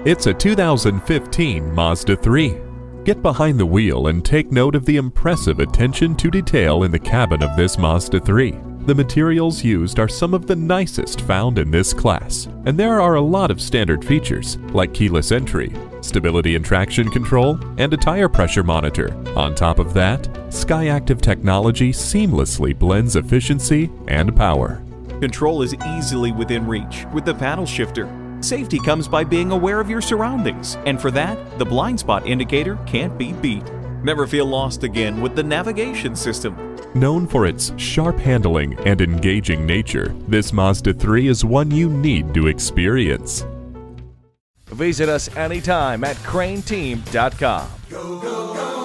It's a 2015 Mazda 3. Get behind the wheel and take note of the impressive attention to detail in the cabin of this Mazda 3. The materials used are some of the nicest found in this class, and there are a lot of standard features like keyless entry, stability and traction control, and a tire pressure monitor. On top of that, Skyactiv technology seamlessly blends efficiency and power. Control is easily within reach with the paddle shifter. Safety comes by being aware of your surroundings, and for that, the blind spot indicator can't be beat. Never feel lost again with the navigation system. Known for its sharp handling and engaging nature, this Mazda 3 is one you need to experience. Visit us anytime at crainteam.com. Go, go, go.